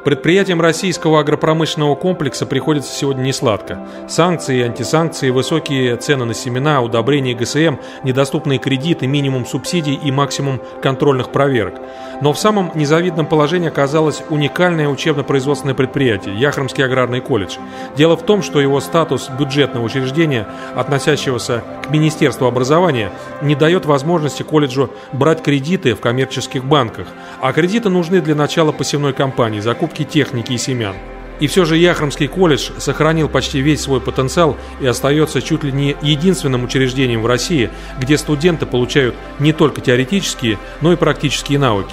Предприятиям российского агропромышленного комплекса приходится сегодня несладко. Санкции, антисанкции, высокие цены на семена, удобрения ГСМ, недоступные кредиты, минимум субсидий и максимум контрольных проверок. Но в самом незавидном положении оказалось уникальное учебно-производственное предприятие – Яхромский аграрный колледж. Дело в том, что его статус бюджетного учреждения, относящегося к Министерству образования, не дает возможности колледжу брать кредиты в коммерческих банках. А кредиты нужны для начала посевной кампании, закупки техники и семян. И все же Яхромский колледж сохранил почти весь свой потенциал и остается чуть ли не единственным учреждением в России, где студенты получают не только теоретические, но и практические навыки.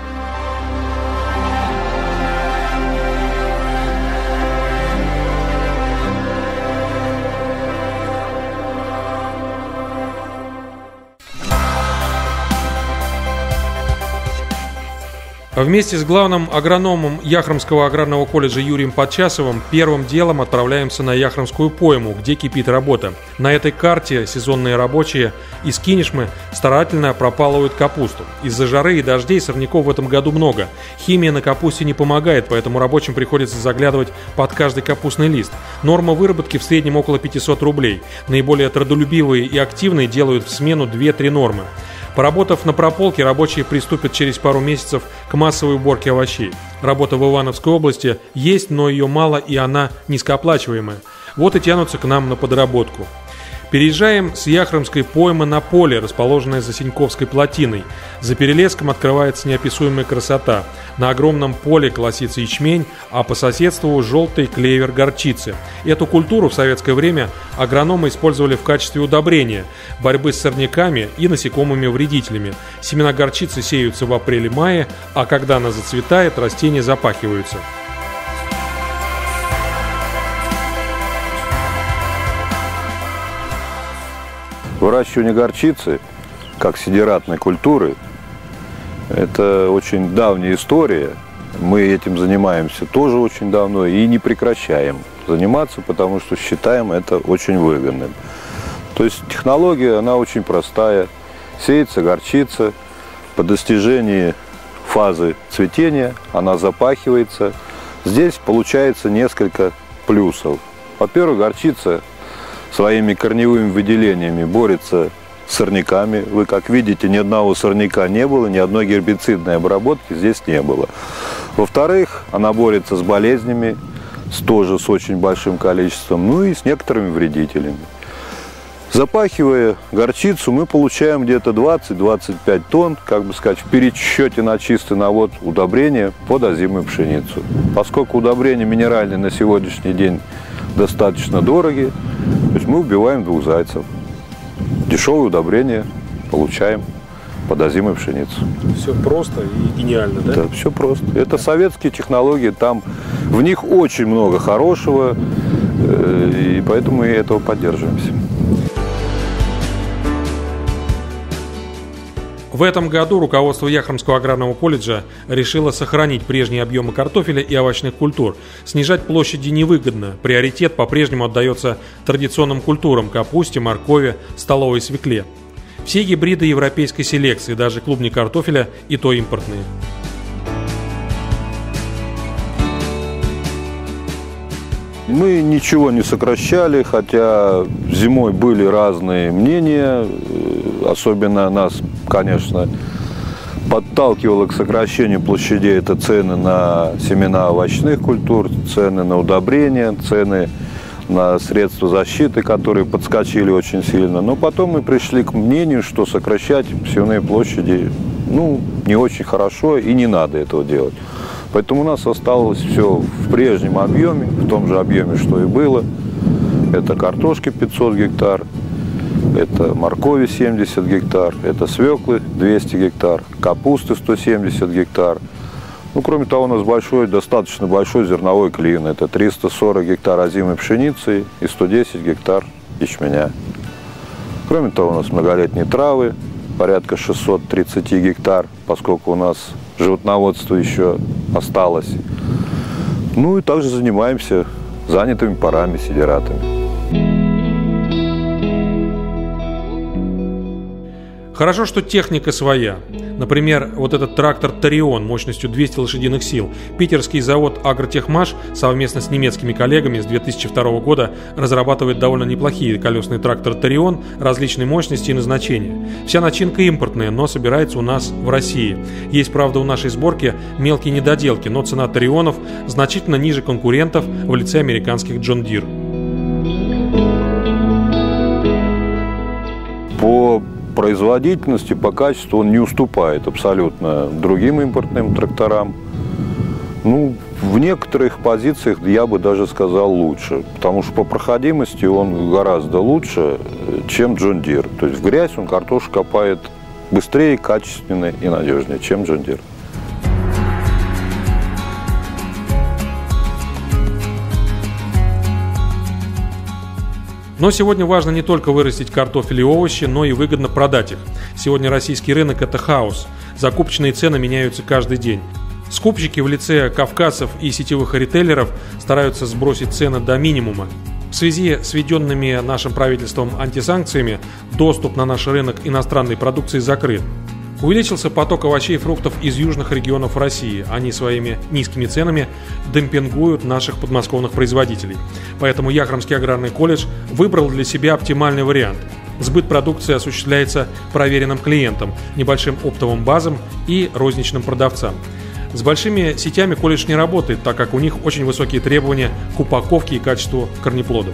Вместе с главным агрономом Яхромского аграрного колледжа Юрием Подчасовым первым делом отправляемся на Яхромскую пойму, где кипит работа. На этой карте сезонные рабочие из Кинешмы старательно пропалывают капусту. Из-за жары и дождей сорняков в этом году много. Химия на капусте не помогает, поэтому рабочим приходится заглядывать под каждый капустный лист. Норма выработки в среднем около 500 рублей. Наиболее трудолюбивые и активные делают в смену 2-3 нормы. Поработав на прополке, рабочие приступят через пару месяцев к массовой уборке овощей. Работа в Ивановской области есть, но ее мало и она низкооплачиваемая. Вот и тянутся к нам на подработку. Переезжаем с Яхромской поймы на поле, расположенное за Синьковской плотиной. За перелеском открывается неописуемая красота. На огромном поле колосится ячмень, а по соседству желтый клевер горчицы. Эту культуру в советское время агрономы использовали в качестве удобрения, борьбы с сорняками и насекомыми-вредителями. Семена горчицы сеются в апреле-мае, а когда она зацветает, растения запахиваются. Выращивание горчицы, как сидератной культуры, это очень давняя история. Мы этим занимаемся тоже очень давно и не прекращаем заниматься, потому что считаем это очень выгодным. То есть технология, она очень простая. Сеется горчица, по достижении фазы цветения она запахивается. Здесь получается несколько плюсов. Во-первых, горчица своими корневыми выделениями борется с сорняками. Вы, как видите, ни одного сорняка не было, ни одной гербицидной обработки здесь не было. Во-вторых, она борется с болезнями, тоже с очень большим количеством, ну и с некоторыми вредителями. Запахивая горчицу, мы получаем где-то 20-25 тонн, как бы сказать, в пересчете на чистый навод удобрения под озимую пшеницу. Поскольку удобрения минеральные на сегодняшний день достаточно дороги, то есть мы убиваем двух зайцев. Дешевые удобрения получаем под озимую пшеницу. Все просто и гениально, да? Да, все просто. Это советские технологии, там в них очень много хорошего, и поэтому мы этого поддерживаемся. В этом году руководство Яхромского аграрного колледжа решило сохранить прежние объемы картофеля и овощных культур. Снижать площади невыгодно. Приоритет по-прежнему отдается традиционным культурам – капусте, моркови, столовой свекле. Все гибриды европейской селекции, даже клубни картофеля, и то импортные. Мы ничего не сокращали, хотя зимой были разные мнения. Особенно нас, конечно, подталкивало к сокращению площадей. Это цены на семена овощных культур, цены на удобрения, цены на средства защиты, которые подскочили очень сильно. Но потом мы пришли к мнению, что сокращать посевные площади не очень хорошо и не надо этого делать. Поэтому у нас осталось все в прежнем объеме, в том же объеме, что и было. Это картошки 500 гектар, это моркови 70 гектар, это свеклы 200 гектар, капусты 170 гектар. Кроме того, у нас достаточно большой зерновой клин. Это 340 гектар озимой пшеницы и 110 гектар ячменя. Кроме того, у нас многолетние травы, порядка 630 гектар, поскольку у нас животноводство еще осталось. И также занимаемся занятыми парами, сидератами. Хорошо, что техника своя. Например, вот этот трактор «Торион» мощностью 200 лошадиных сил. Питерский завод «Агротехмаш» совместно с немецкими коллегами с 2002 года разрабатывает довольно неплохие колесный трактор «Торион» различной мощности и назначения. Вся начинка импортная, но собирается у нас в России. Есть, правда, у нашей сборки мелкие недоделки, но цена «Торионов» значительно ниже конкурентов в лице американских «Джон Дир». По производительности, по качеству он не уступает абсолютно другим импортным тракторам. Ну, в некоторых позициях я бы даже сказал лучше, потому что по проходимости он гораздо лучше, чем Джон Дир. То есть в грязь он картошку копает быстрее, качественнее и надежнее, чем Джон Дир. Но сегодня важно не только вырастить картофель и овощи, но и выгодно продать их. Сегодня российский рынок – это хаос. Закупочные цены меняются каждый день. Скупщики в лице кавказцев и сетевых ритейлеров стараются сбросить цены до минимума. В связи с введенными нашим правительством антисанкциями доступ на наш рынок иностранной продукции закрыт. Увеличился поток овощей и фруктов из южных регионов России. Они своими низкими ценами демпингуют наших подмосковных производителей. Поэтому Яхромский аграрный колледж выбрал для себя оптимальный вариант. Сбыт продукции осуществляется проверенным клиентам, небольшим оптовым базам и розничным продавцам. С большими сетями колледж не работает, так как у них очень высокие требования к упаковке и качеству корнеплодов.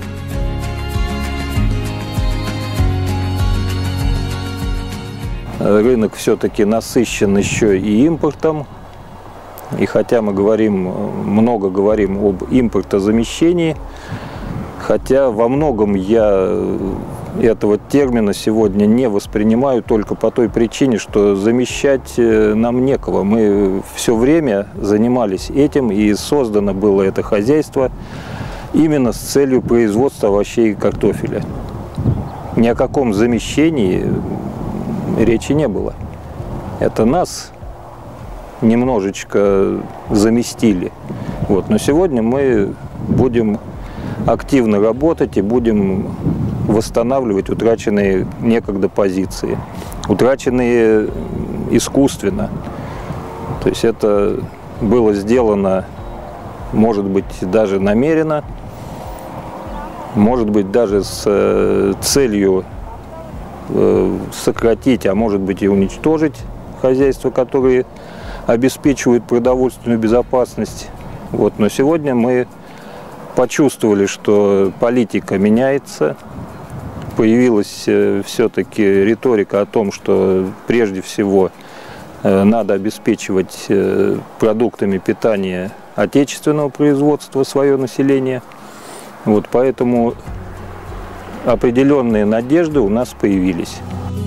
Рынок все-таки насыщен еще и импортом. И хотя мы много говорим об импортозамещении, хотя во многом я этого термина сегодня не воспринимаю только по той причине, что замещать нам некого. Мы все время занимались этим, и создано было это хозяйство именно с целью производства овощей и картофеля. Ни о каком замещении речи не было. Это нас немножечко заместили. Но сегодня мы будем активно работать и будем восстанавливать утраченные некогда позиции, утраченные искусственно. То есть это было сделано, может быть, даже намеренно, может быть, даже с целью сократить, а может быть и уничтожить хозяйства, которые обеспечивают продовольственную безопасность. Но сегодня мы почувствовали, что политика меняется, появилась все-таки риторика о том, что прежде всего надо обеспечивать продуктами питания отечественного производства свое население. Поэтому определенные надежды у нас появились.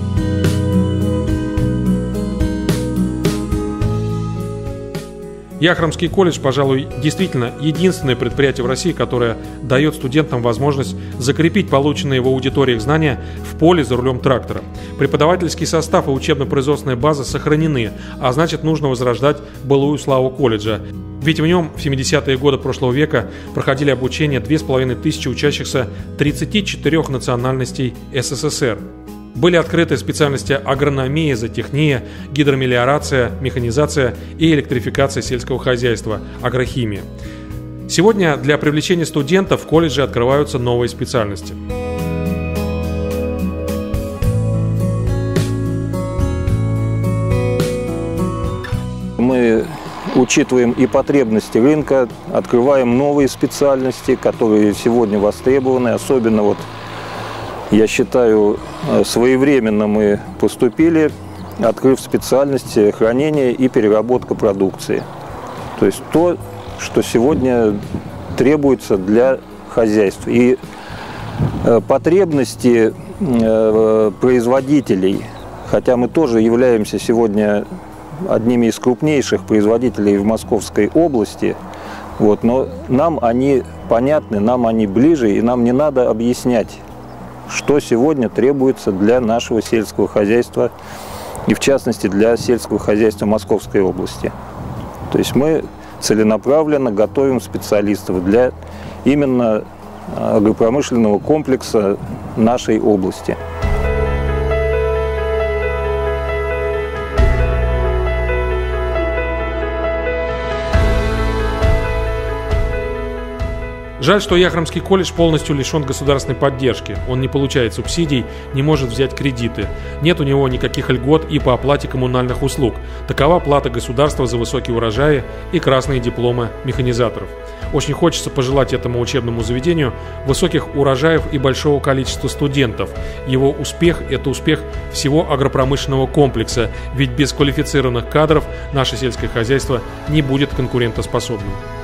Яхромский колледж, пожалуй, действительно единственное предприятие в России, которое дает студентам возможность закрепить полученные в аудиториях знания в поле за рулем трактора. Преподавательский состав и учебно-производственная база сохранены, а значит, нужно возрождать былую славу колледжа. Ведь в нем в 70-е годы прошлого века проходили обучение 2500 учащихся 34 национальностей СССР. Были открыты специальности агрономия, зоотехния, гидромелиорация, механизация и электрификация сельского хозяйства, агрохимия. Сегодня для привлечения студентов в колледже открываются новые специальности. Мы учитываем и потребности рынка, открываем новые специальности, которые сегодня востребованы. Особенно, я считаю, своевременно мы поступили, открыв специальности хранения и переработка продукции. То есть то, что сегодня требуется для хозяйств. И потребности производителей, хотя мы тоже являемся сегодня одними из крупнейших производителей в Московской области, но нам они понятны, нам они ближе, и нам не надо объяснять, что сегодня требуется для нашего сельского хозяйства, и в частности для сельского хозяйства Московской области. То есть мы целенаправленно готовим специалистов для именно агропромышленного комплекса нашей области. Жаль, что Яхромский колледж полностью лишен государственной поддержки. Он не получает субсидий, не может взять кредиты. Нет у него никаких льгот и по оплате коммунальных услуг. Такова плата государства за высокие урожаи и красные дипломы механизаторов. Очень хочется пожелать этому учебному заведению высоких урожаев и большого количества студентов. Его успех – это успех всего агропромышленного комплекса, ведь без квалифицированных кадров наше сельское хозяйство не будет конкурентоспособным.